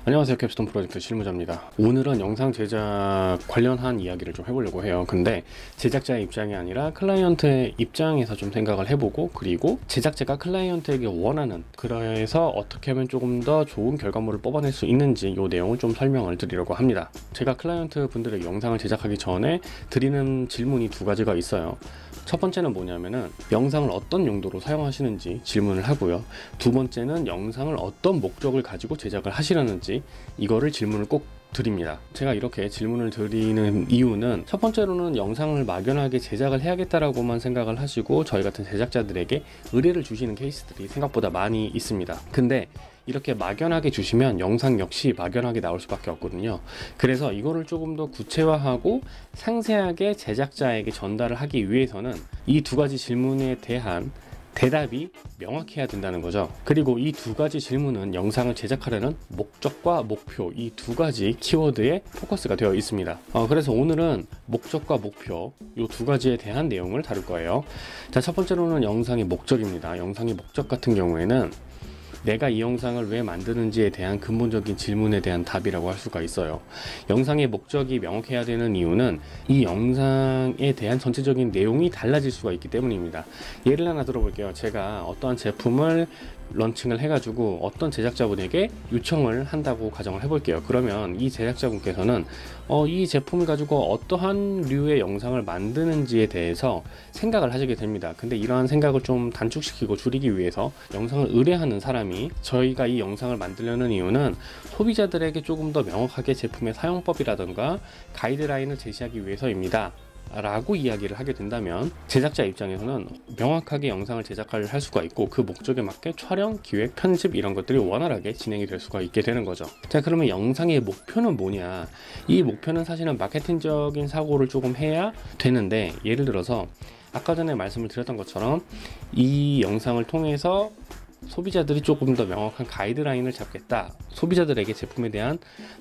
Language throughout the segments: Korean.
안녕하세요. 캡스톤 프로젝트 실무자입니다. 오늘은 영상 제작 관련한 이야기를 좀 해보려고 해요. 근데 제작자의 입장이 아니라 클라이언트의 입장에서 좀 생각을 해보고, 그리고 제작자가 클라이언트에게 원하는, 그래서 어떻게 하면 조금 더 좋은 결과물을 뽑아낼 수 있는지 이 내용을 좀 설명을 드리려고 합니다. 제가 클라이언트 분들에게 영상을 제작하기 전에 드리는 질문이 두 가지가 있어요. 첫 번째는 뭐냐면은 영상을 어떤 용도로 사용하시는지 질문을 하고요. 두 번째는 영상을 어떤 목적을 가지고 제작을 하시려는지 이거를 질문을 꼭 드립니다. 제가 이렇게 질문을 드리는 이유는 첫 번째로는 영상을 막연하게 제작을 해야겠다라고만 생각을 하시고 저희 같은 제작자들에게 의뢰를 주시는 케이스들이 생각보다 많이 있습니다. 근데 이렇게 막연하게 주시면 영상 역시 막연하게 나올 수밖에 없거든요. 그래서 이거를 조금 더 구체화하고 상세하게 제작자에게 전달을 하기 위해서는 이 두 가지 질문에 대한 대답이 명확해야 된다는 거죠. 그리고 이 두 가지 질문은 영상을 제작하려는 목적과 목표, 이 두 가지 키워드에 포커스가 되어 있습니다. 그래서 오늘은 목적과 목표 이 두 가지에 대한 내용을 다룰 거예요. 자, 첫 번째로는 영상의 목적입니다. 영상의 목적 같은 경우에는 내가 이 영상을 왜 만드는지에 대한 근본적인 질문에 대한 답이라고 할 수가 있어요. 영상의 목적이 명확해야 되는 이유는 이 영상에 대한 전체적인 내용이 달라질 수가 있기 때문입니다. 예를 하나 들어볼게요. 제가 어떠한 제품을 런칭을 해가지고 어떤 제작자분에게 요청을 한다고 가정을 해볼게요. 그러면 이 제작자분께서는 이 제품을 가지고 어떠한 류의 영상을 만드는지에 대해서 생각을 하시게 됩니다. 근데 이러한 생각을 좀 단축시키고 줄이기 위해서 영상을 의뢰하는 사람이 저희가 이 영상을 만들려는 이유는 소비자들에게 조금 더 명확하게 제품의 사용법이라든가 가이드라인을 제시하기 위해서입니다 라고 이야기를 하게 된다면 제작자 입장에서는 명확하게 영상을 제작을 할 수가 있고 그 목적에 맞게 촬영, 기획, 편집 이런 것들이 원활하게 진행이 될 수가 있게 되는 거죠. 자, 그러면 영상의 목표는 뭐냐? 이 목표는 사실은 마케팅적인 사고를 조금 해야 되는데, 예를 들어서 아까 전에 말씀을 드렸던 것처럼 이 영상을 통해서 소비자들이 조금 더 명확한 가이드라인을 잡겠다, 소비자들에게 제품에 대한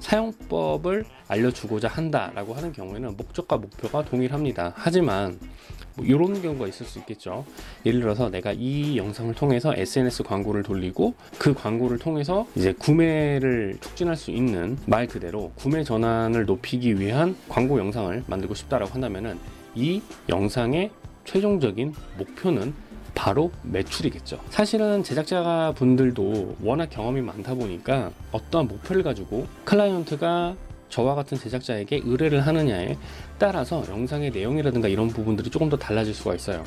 사용법을 알려주고자 한다라고 하는 경우에는 목적과 목표가 동일합니다. 하지만 이런 경우가 있을 수 있겠죠. 예를 들어서 내가 이 영상을 통해서 SNS 광고를 돌리고 그 광고를 통해서 이제 구매를 촉진할 수 있는, 말 그대로 구매 전환을 높이기 위한 광고 영상을 만들고 싶다라고 한다면은 이 영상의 최종적인 목표는 바로 매출이겠죠. 사실은 제작자 분들도 워낙 경험이 많다 보니까 어떠한 목표를 가지고 클라이언트가 저와 같은 제작자에게 의뢰를 하느냐에 따라서 영상의 내용이라든가 이런 부분들이 조금 더 달라질 수가 있어요.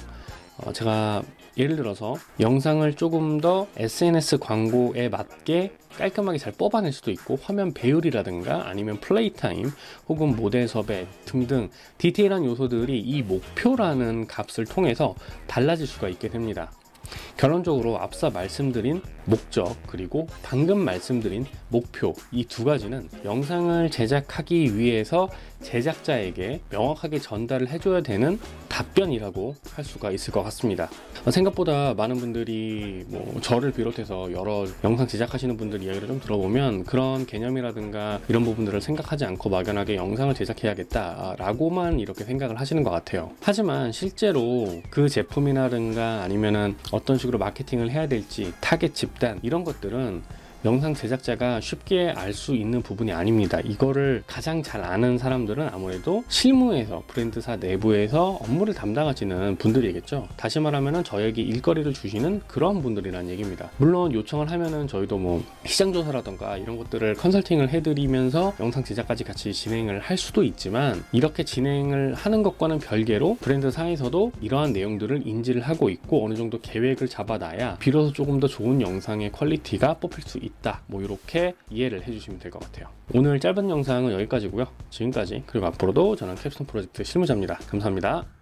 제가 예를 들어서 영상을 조금 더 SNS 광고에 맞게 깔끔하게 잘 뽑아낼 수도 있고, 화면 배율이라든가 아니면 플레이 타임 혹은 모델 섭외 등등 디테일한 요소들이 이 목표라는 값을 통해서 달라질 수가 있게 됩니다. 결론적으로 앞서 말씀드린 목적 그리고 방금 말씀드린 목표, 이 두 가지는 영상을 제작하기 위해서 제작자에게 명확하게 전달을 해줘야 되는 답변이라고 할 수가 있을 것 같습니다. 생각보다 많은 분들이 저를 비롯해서 여러 영상 제작하시는 분들 이야기를 좀 들어보면 그런 개념이라든가 이런 부분들을 생각하지 않고 막연하게 영상을 제작해야겠다라고만 이렇게 생각을 하시는 것 같아요. 하지만 실제로 그 제품이라든가 아니면은 어떤 식으로 마케팅을 해야 될지, 타겟 집단 이런 것들은 영상 제작자가 쉽게 알 수 있는 부분이 아닙니다. 이거를 가장 잘 아는 사람들은 아무래도 실무에서, 브랜드사 내부에서 업무를 담당하시는 분들이겠죠. 다시 말하면 저에게 일거리를 주시는 그런 분들이라는 얘기입니다. 물론 요청을 하면은 저희도 시장조사라던가 이런 것들을 컨설팅을 해드리면서 영상 제작까지 같이 진행을 할 수도 있지만, 이렇게 진행을 하는 것과는 별개로 브랜드사에서도 이러한 내용들을 인지를 하고 있고 어느 정도 계획을 잡아놔야 비로소 조금 더 좋은 영상의 퀄리티가 뽑힐 수 있다, 이렇게 이해를 해주시면 될 것 같아요. 오늘 짧은 영상은 여기까지고요. 지금까지, 그리고 앞으로도 저는 캡스톤 프로젝트 실무자입니다. 감사합니다.